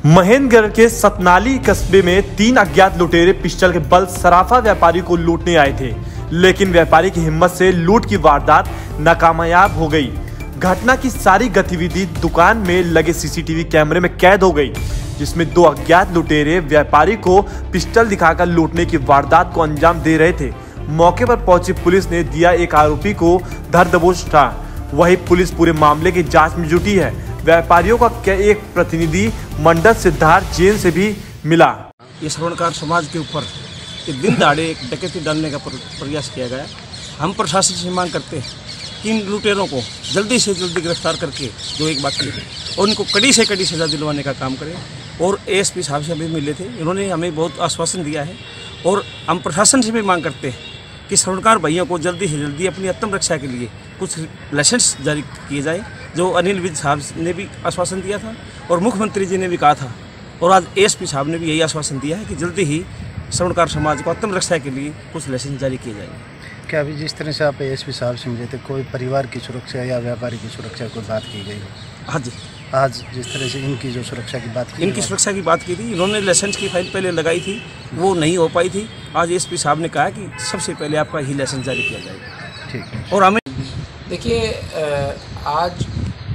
महेंद्रगढ़ के सतनाली कस्बे में 3 अज्ञात लुटेरे पिस्टल के बल सराफा व्यापारी को लूटने आए थे, लेकिन व्यापारी की हिम्मत से लूट की वारदात नाकामयाब हो गई। घटना की सारी गतिविधि दुकान में लगे सीसीटीवी कैमरे में कैद हो गई, जिसमें 2 अज्ञात लुटेरे व्यापारी को पिस्टल दिखाकर लूटने की वारदात को अंजाम दे रहे थे। मौके पर पहुंची पुलिस ने दिया एक आरोपी को धर दबोच था। वही पुलिस पूरे मामले की जांच में जुटी है। व्यापारियों का एक प्रतिनिधि मंडल सिद्धार्थ जैन से भी मिला। ये श्रवणकार समाज के ऊपर दिन दहाड़े एक डकैती डालने का प्रयास किया गया। हम प्रशासन से मांग करते हैं कि इन लुटेरों को जल्दी से जल्दी गिरफ्तार करके जो एक बाकी है और उनको कड़ी से कड़ी सजा दिलवाने का काम करें। और एएसपी साहब से भी मिले थे, इन्होंने हमें बहुत आश्वासन दिया है। और हम प्रशासन से भी मांग करते हैं कि श्रवणकार भाइयों को जल्दी से जल्दी अपनी आत्मरक्षा के लिए कुछ लाइसेंस जारी किए जाए, जो अनिल विज साहब ने भी आश्वासन दिया था और मुख्यमंत्री जी ने भी कहा था, और आज एएसपी साहब ने भी यही आश्वासन दिया है कि जल्दी ही श्रवणकार समाज को आत्मरक्षा के लिए कुछ लाइसेंस जारी किए जाएंगे। क्या अभी जिस तरह से आप एएसपी साहब से मिले थे, कोई परिवार की सुरक्षा या व्यापारी की सुरक्षा को बात की गई? हाँ जी, आज जिस तरह से इनकी जो सुरक्षा की बात की, इनकी सुरक्षा की बात की थी। इन्होंने लाइसेंस की फाइल पहले लगाई थी, वो नहीं हो पाई थी। आज एएसपी साहब ने कहा कि सबसे पहले आपका ही लाइसेंस जारी किया जाएगा। ठीक है। और हमें देखिए, आज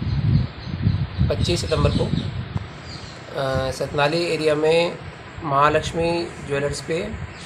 25 सितंबर को सतनाली एरिया में महालक्ष्मी ज्वेलर्स पे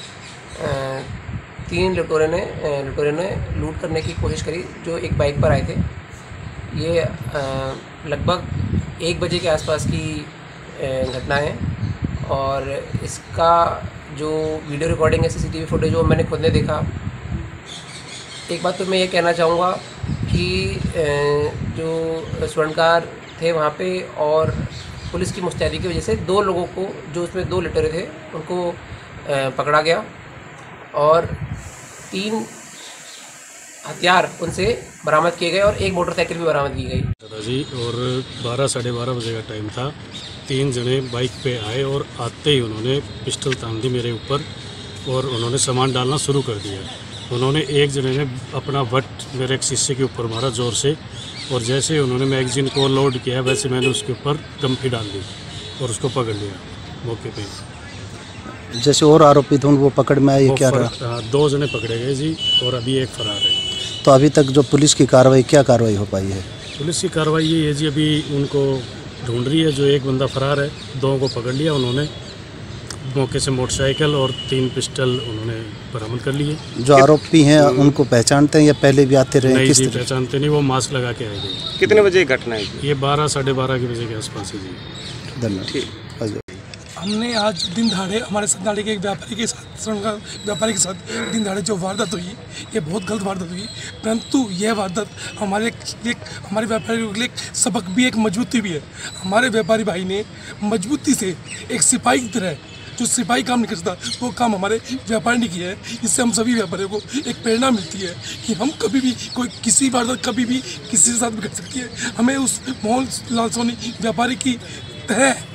3 लुटेरों ने लूट करने की कोशिश करी, जो एक बाइक पर आए थे। ये लगभग 1 बजे के आसपास की घटना है। और इसका जो वीडियो रिकॉर्डिंग है, सीसीटीवी फुटेज, वो मैंने खुद ने देखा। एक बात तो मैं ये कहना चाहूँगा कि जो स्वर्णकार थे वहाँ पे, और पुलिस की मुस्तैदी की वजह से 2 लोगों को, जो उसमें 2 लुटेरे थे, उनको पकड़ा गया और 3 हथियार उनसे बरामद किए गए और 1 मोटरसाइकिल भी बरामद की गई। दादाजी, और 12 साढ़े 12 बजे का टाइम था। 3 जने बाइक पे आए और आते ही उन्होंने पिस्टल तान दी मेरे ऊपर और उन्होंने सामान डालना शुरू कर दिया। उन्होंने एक जने ने अपना बट मेरे एक शीशे के ऊपर मारा ज़ोर से, और जैसे उन्होंने मैगजीन को लोड किया वैसे मैंने उसके ऊपर डंपी डाल दी और उसको पकड़ लिया मौके पे। जैसे और आरोपी थे वो पकड़ में आए, क्या रहा? 2 जने पकड़े गए जी, और अभी एक फरार है। तो अभी तक जो पुलिस की कार्रवाई, क्या कार्रवाई हो पाई है? पुलिस की कार्रवाई ये है जी, अभी उनको ढूंढ रही है। जो एक बंदा फरार है, 2 को पकड़ लिया उन्होंने। मौके से मोटरसाइकिल और 3 पिस्टल उन्होंने बरामद कर लिए। जो आरोपी हैं उनको पहचानते हैं या पहले भी आते रहे? नहीं जी, पहचानते नहीं, वो मास्क लगा के आए गए। कितने बजे घटना है? ये 12 साढ़े 12 के बजे के आसपास है जी। धन्यवाद। हमने आज दिन दहाड़े हमारे सतनाली के एक व्यापारी के साथ दिन दहाड़े जो वारदात हुई, ये बहुत गलत वारदात हुई। परंतु यह वारदात हमारे व्यापारियों के लिए सबक भी, एक मजबूती भी है। हमारे व्यापारी भाई ने मजबूती से एक सिपाही की तरह, जो सिपाही काम नहीं कर सकता, वो काम हमारे व्यापारी ने किया है। इससे हम सभी व्यापारियों को एक प्रेरणा मिलती है कि हम कभी भी कोई किसी वारदात कभी भी किसी के साथ भी कर सकती है। हमें उस मोहन लाल सोनी व्यापारी की तरह